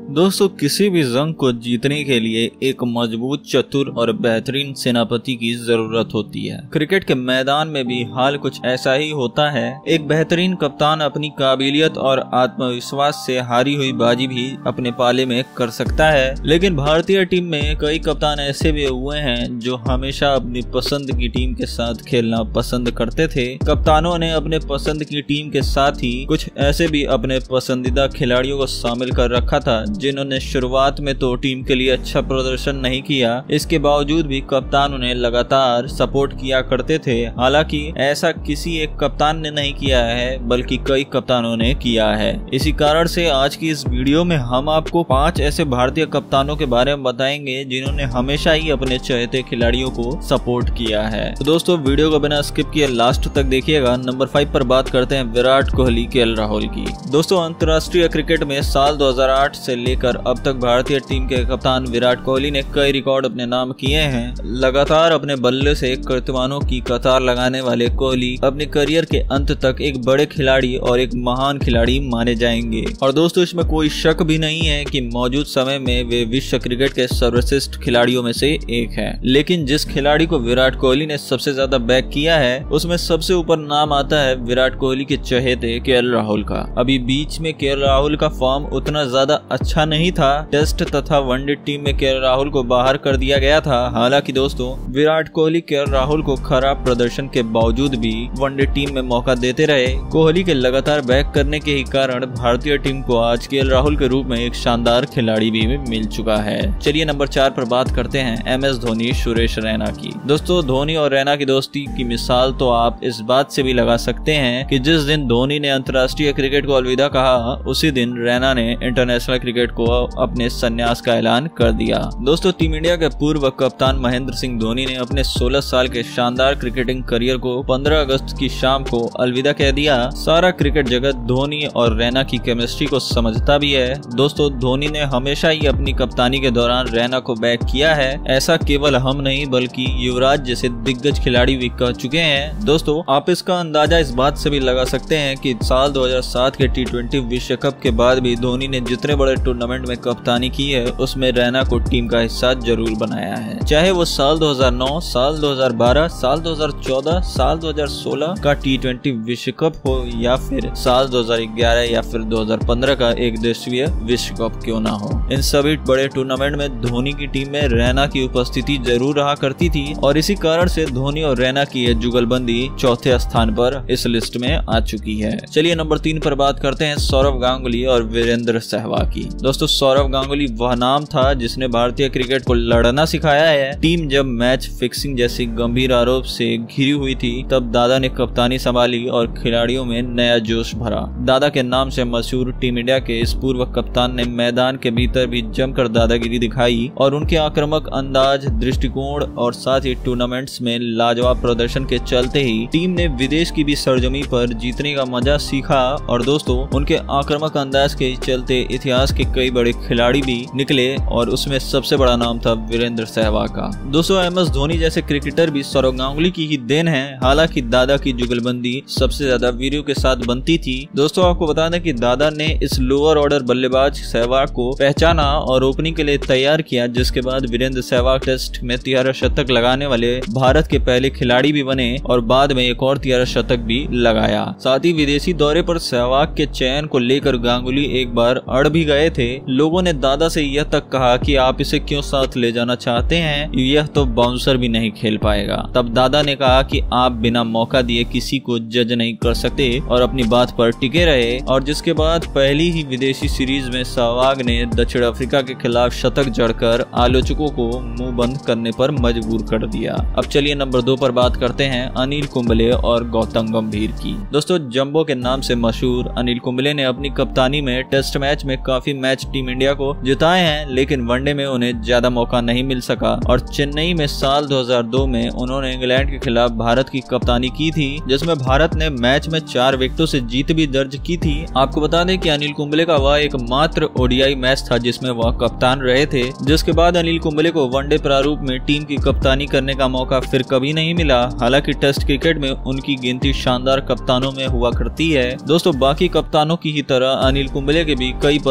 दोस्तों, किसी भी जंग को जीतने के लिए एक मजबूत, चतुर और बेहतरीन सेनापति की जरूरत होती है। क्रिकेट के मैदान में भी हाल कुछ ऐसा ही होता है। एक बेहतरीन कप्तान अपनी काबिलियत और आत्मविश्वास से हारी हुई बाजी भी अपने पाले में कर सकता है, लेकिन भारतीय टीम में कई कप्तान ऐसे भी हुए हैं जो हमेशा अपनी पसंद की टीम के साथ खेलना पसंद करते थे। कप्तानों ने अपने पसंद की टीम के साथ ही कुछ ऐसे भी अपने पसंदीदा खिलाड़ियों को शामिल कर रखा था जिन्होंने शुरुआत में तो टीम के लिए अच्छा प्रदर्शन नहीं किया, इसके बावजूद भी कप्तान उन्हें लगातार सपोर्ट किया करते थे। हालांकि ऐसा किसी एक कप्तान ने नहीं किया है, बल्कि कई कप्तानों ने किया है। इसी कारण से आज की इस वीडियो में हम आपको 5 ऐसे भारतीय कप्तानों के बारे में बताएंगे जिन्होंने हमेशा ही अपने चहेते खिलाड़ियों को सपोर्ट किया है। तो दोस्तों, वीडियो को बिना स्किप किए लास्ट तक देखिएगा। नंबर 5 पर बात करते हैं विराट कोहली, केएल राहुल की। दोस्तों, अंतर्राष्ट्रीय क्रिकेट में साल 2008 से लेकर अब तक भारतीय टीम के कप्तान विराट कोहली ने कई रिकॉर्ड अपने नाम किए हैं। लगातार अपने बल्ले से कीर्तिमानों की कतार लगाने वाले कोहली अपने करियर के अंत तक एक बड़े खिलाड़ी और एक महान खिलाड़ी माने जाएंगे। और दोस्तों, इसमें कोई शक भी नहीं है कि मौजूद समय में वे विश्व क्रिकेट के सर्वश्रेष्ठ खिलाड़ियों में से एक है। लेकिन जिस खिलाड़ी को विराट कोहली ने सबसे ज्यादा बैक किया है, उसमें सबसे ऊपर नाम आता है विराट कोहली के चहेते केएल राहुल का। अभी बीच में केएल राहुल का फॉर्म उतना ज्यादा अच्छा नहीं था। टेस्ट तथा वनडे टीम में केएल राहुल को बाहर कर दिया गया था। हालांकि दोस्तों, विराट कोहली केएल राहुल को खराब प्रदर्शन के बावजूद भी वनडे टीम में मौका देते रहे। कोहली के लगातार बैक करने के ही कारण भारतीय टीम को आज केएल राहुल के रूप में एक शानदार खिलाड़ी भी मिल चुका है। चलिए नंबर 4 पर बात करते हैं एमएस धोनी, सुरेश रैना की। दोस्तों, धोनी और रैना की दोस्ती की मिसाल तो आप इस बात से भी लगा सकते हैं कि जिस दिन धोनी ने अंतर्राष्ट्रीय क्रिकेट को अलविदा कहा, उसी दिन रैना ने इंटरनेशनल क्रिकेट को अपने संन्यास का ऐलान कर दिया। दोस्तों, टीम इंडिया के पूर्व कप्तान महेंद्र सिंह धोनी ने अपने 16 साल के शानदार क्रिकेटिंग करियर को 15 अगस्त की शाम को अलविदा कह दिया। सारा क्रिकेट जगत धोनी और रैना की केमिस्ट्री को समझता भी है। दोस्तों, धोनी ने हमेशा ही अपनी कप्तानी के दौरान रैना को बैक किया है। ऐसा केवल हम नहीं बल्कि युवराज जैसे दिग्गज खिलाड़ी भी कर चुके हैं। दोस्तों, आप इसका अंदाजा इस बात से भी लगा सकते हैं कि साल 2007 के T20 विश्व कप के बाद भी धोनी ने जितने बड़े टूर्नामेंट में कप्तानी की है, उसमें रैना को टीम का हिस्सा जरूर बनाया है। चाहे वो साल 2009, साल 2012, साल 2014, साल 2016 का T20 विश्व कप हो या फिर साल 2011 या फिर 2015 का एक देशीय विश्व कप क्यों ना हो, इन सभी बड़े टूर्नामेंट में धोनी की टीम में रैना की उपस्थिति जरूर रहा करती थी। और इसी कारण से धोनी और रैना की यह जुगलबंदी चौथे स्थान पर इस लिस्ट में आ चुकी है। चलिए नंबर 3 पर बात करते हैं सौरव गांगुली और वीरेंद्र सहवाग की। दोस्तों, सौरव गांगुली वह नाम था जिसने भारतीय क्रिकेट को लड़ना सिखाया है। टीम जब मैच फिक्सिंग जैसी गंभीर आरोप से घिरी हुई थी, तब दादा ने कप्तानी संभाली और खिलाड़ियों में नया जोश भरा। दादा के नाम से मशहूर टीम इंडिया के इस पूर्व कप्तान ने मैदान के भीतर भी जमकर दादागिरी दिखाई और उनके आक्रामक अंदाज, दृष्टिकोण और साथ ही टूर्नामेंट्स में लाजवाब प्रदर्शन के चलते ही टीम ने विदेश की भी सरजमी पर जीतने का मजा सीखा। और दोस्तों, उनके आक्रामक अंदाज के चलते इतिहास के कई बड़े खिलाड़ी भी निकले और उसमें सबसे बड़ा नाम था वीरेंद्र सहवाग का। दोस्तों, एमएस धोनी जैसे क्रिकेटर भी सौरव गांगुली की ही देन है। हालांकि दादा की जुगलबंदी सबसे ज्यादा वीरों के साथ बनती थी। दोस्तों, आपको बता दें कि दादा ने इस लोअर ऑर्डर बल्लेबाज सहवाग को पहचाना और ओपनिंग के लिए तैयार किया, जिसके बाद वीरेंद्र सहवाग टेस्ट में 13 शतक लगाने वाले भारत के पहले खिलाड़ी भी बने और बाद में एक और 13 शतक भी लगाया। साथ ही विदेशी दौरे पर सहवाग के चयन को लेकर गांगुली एक बार अड़ भी गए थे। लोगों ने दादा से यह तक कहा कि आप इसे क्यों साथ ले जाना चाहते हैं, यह तो बाउंसर भी नहीं खेल पाएगा। तब दादा ने कहा कि आप बिना मौका दिए किसी को जज नहीं कर सकते और अपनी बात पर टिके रहे। और जिसके बाद पहली ही विदेशी सीरीज में सहवाग ने दक्षिण अफ्रीका के खिलाफ शतक जड़कर आलोचकों को मुंह बंद करने पर मजबूर कर दिया। अब चलिए नंबर 2 पर बात करते हैं अनिल कुंबले और गौतम गंभीर की। दोस्तों, जंबो के नाम से मशहूर अनिल कुंबले ने अपनी कप्तानी में टेस्ट मैच में काफी मैच टीम इंडिया को जिताए हैं, लेकिन वनडे में उन्हें ज्यादा मौका नहीं मिल सका। और चेन्नई में साल 2002 में उन्होंने इंग्लैंड के खिलाफ भारत की कप्तानी की थी, जिसमें भारत ने मैच में 4 विकेटों से जीत भी दर्ज की थी। आपको बता दें कि अनिल कुंबले का वह एकमात्र ओडीआई मैच था जिसमें वह कप्तान रहे थे। जिसके बाद अनिल कुंबले को वनडे प्रारूप में टीम की कप्तानी करने का मौका फिर कभी नहीं मिला। हालांकि टेस्ट क्रिकेट में उनकी गिनती शानदार कप्तानों में हुआ करती है। दोस्तों, बाकी कप्तानों की ही तरह अनिल कुंबले के भी कई पसंदीदा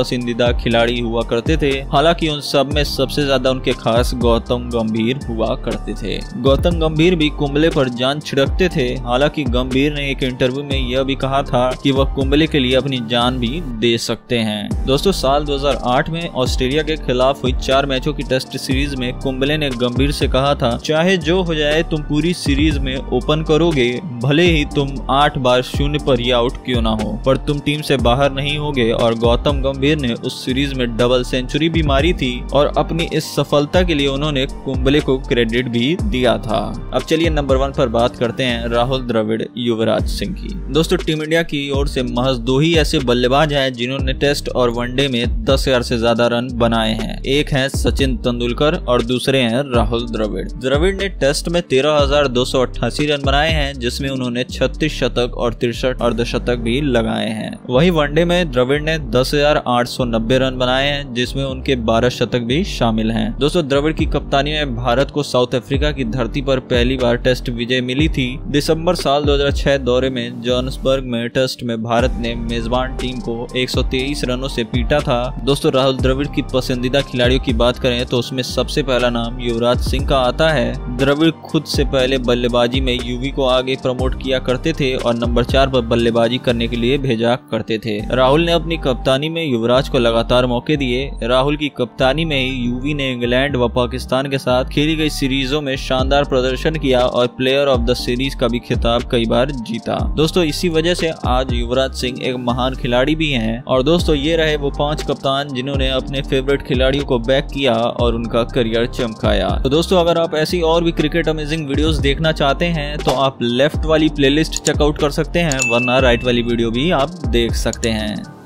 पसंदीदा खिलाड़ी हुआ करते थे। हालांकि उन सब में सबसे ज्यादा उनके खास गौतम गंभीर हुआ करते थे। गौतम गंभीर भी कुंबले पर जान छिड़कते थे। हालांकि गंभीर ने एक इंटरव्यू में यह भी कहा था कि वह कुंबले के लिए अपनी जान भी दे सकते हैं। दोस्तों, साल 2008 में ऑस्ट्रेलिया के खिलाफ हुई 4 मैचों की टेस्ट सीरीज में कुंबले ने गंभीर से कहा था, चाहे जो हो जाए तुम पूरी सीरीज में ओपन करोगे, भले ही तुम 8 बार 0 पर ही आउट क्यों ना हो, पर तुम टीम से बाहर नहीं होगे। और गौतम गंभीर ने उस सीरीज में डबल सेंचुरी भी मारी थी और अपनी इस सफलता के लिए उन्होंने कुंबले को क्रेडिट भी दिया था। अब चलिए नंबर 1 पर बात करते हैं राहुल द्रविड़, युवराज सिंह की। दोस्तों, टीम इंडिया की ओर से महज 2 ही ऐसे बल्लेबाज हैं जिन्होंने टेस्ट और वनडे में 10,000 से ज्यादा रन बनाए हैं। एक है सचिन तेंदुलकर और दूसरे हैं राहुल द्रविड़। द्रविड़ ने टेस्ट में 13,288 रन बनाए हैं, जिसमें उन्होंने 36 शतक और 63 अर्धशतक भी लगाए हैं। वहीं वनडे में द्रविड़ ने 10,890 रन बनाए हैं, जिसमें उनके 12 शतक भी शामिल हैं। दोस्तों, द्रविड़ की कप्तानी में भारत को साउथ अफ्रीका की धरती पर पहली बार टेस्ट विजय मिली थी। दिसंबर साल 2006 दौरे में जोहान्सबर्ग में टेस्ट में भारत ने मेजबान टीम को 123 रनों से पीटा था। दोस्तों, राहुल द्रविड़ की पसंदीदा खिलाड़ियों की बात करें तो उसमें सबसे पहला नाम युवराज सिंह का आता है। द्रविड़ खुद से पहले बल्लेबाजी में युवी को आगे प्रमोट किया करते थे और नंबर 4 पर बल्लेबाजी करने के लिए भेजा करते थे। राहुल ने अपनी कप्तानी में युवराज को लगातार मौके दिए। राहुल की कप्तानी में ही युवी ने इंग्लैंड व पाकिस्तान के साथ खेली गई सीरीजों में शानदार प्रदर्शन किया और प्लेयर ऑफ द सीरीज का भी खिताब कई बार जीता। दोस्तों, इसी वजह से आज युवराज सिंह एक महान खिलाड़ी भी हैं। और दोस्तों, ये रहे वो 5 कप्तान जिन्होंने अपने फेवरेट खिलाड़ियों को बैक किया और उनका करियर चमकाया। तो दोस्तों, अगर आप ऐसी और भी क्रिकेट अमेजिंग वीडियोस देखना चाहते हैं तो आप लेफ्ट वाली प्लेलिस्ट चेकआउट कर सकते हैं, वरना राइट वाली वीडियो भी आप देख सकते हैं।